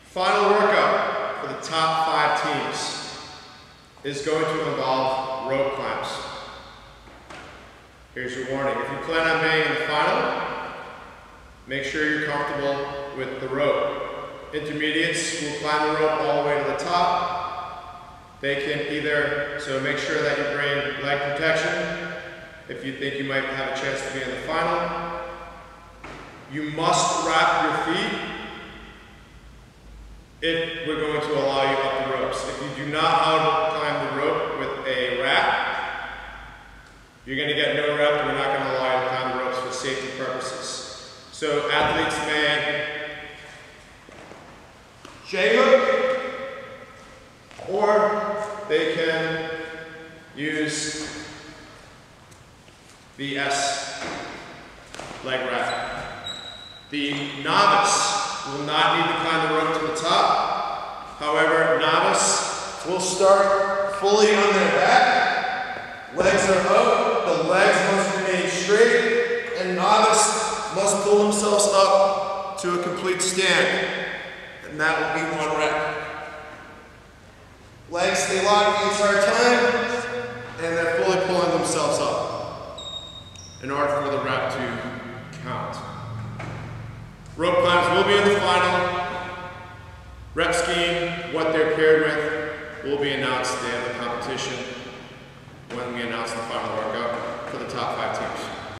Final workout for the top 5 teams is going to involve rope clamps. Here's your warning. If you plan on being in the final, make sure you're comfortable with the rope. Intermediates will climb the rope all the way to the top. They can either, so make sure that you bring leg protection if you think you might have a chance to be in the final. You must wrap your feet if we're going to allow you up the ropes. If you do not know how to climb the rope with a wrap, you're going to get no rep and we're not going to allow you to climb the ropes for safety purposes. So athletes may J-hook, or they can use the S leg wrap. The novice will not need to climb the rope to the top. However, novice will start fully on their back. Legs are out, the legs must remain straight, and novice must pull themselves up to a complete stand. And that will be 1 rep. Legs stay locked the entire time, and they're fully pulling themselves up in order for the rep to count. Rope climbs will be in the final. Rep scheme, what they're paired with, will be announced at the end of the competition when we announce the final workout for the top 5 teams.